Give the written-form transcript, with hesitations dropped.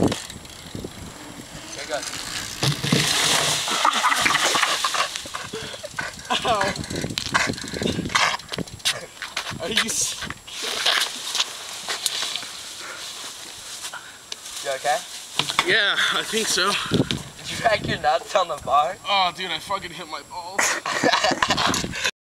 Okay, good. Ow. Are you You okay? Yeah, I think so. Did you crack your nuts on the bar? Oh, dude, I fucking hit my balls.